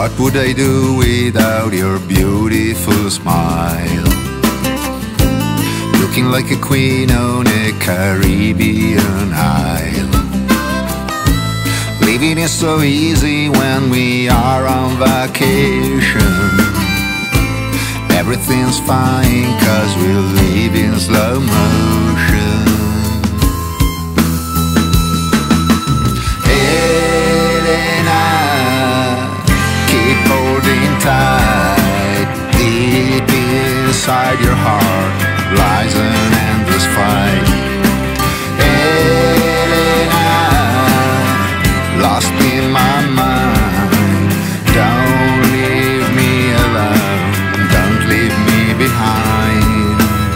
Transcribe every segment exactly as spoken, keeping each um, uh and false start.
What would I do without your beautiful smile? Looking like a queen on a Caribbean isle. Living is so easy when we are on vacation. Everything's fine cause we live in slow motion. Elena, keep holding tight. Deep inside your heart lies an endless fight. Elena, lost in my mind. Don't leave me alone. Don't leave me behind.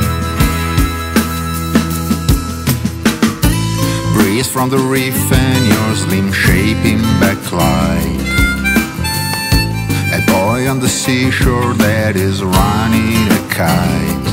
Breeze from the reef and your slim shaping backlight. A boy on the seashore that is running a kite.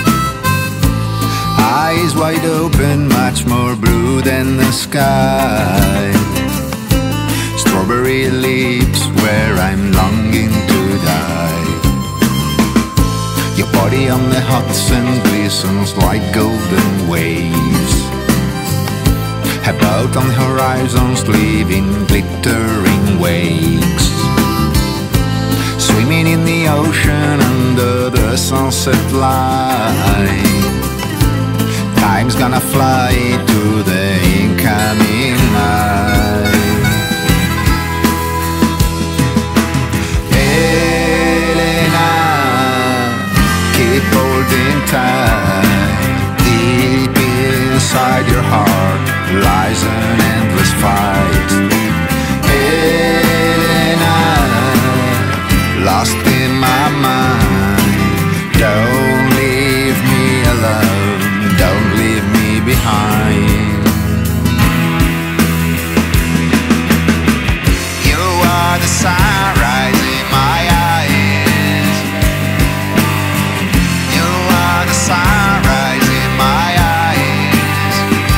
Eyes wide open, much more blue than the sky. Strawberry lips where I'm longing to die. Your body on the hot sand glistens like golden waves. A boat on the horizons leaving glittering wakes. Swimming in the ocean under the sunset light. Time's gonna fly to the incoming night. Elena, keep holding tight. Deep inside your heart lies an endless fight. Elena, lost in my mind. Don't leave me alone. Don't leave me behind. You are the sunrise in my eyes. You are the sunrise in my eyes.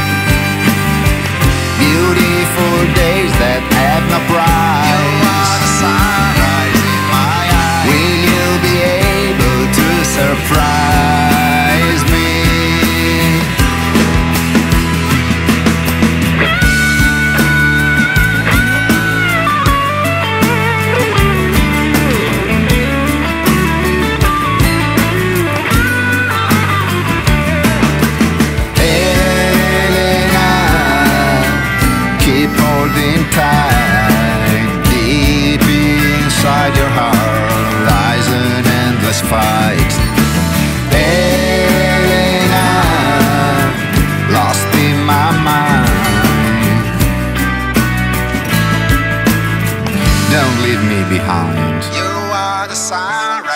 Beautiful days that have no price. You are the sunrise in my eyes. Will you be able to surprise me? Tight. Deep inside your heart lies an endless fight. Elena, lost in my mind. Don't leave me behind. You are the sunrise.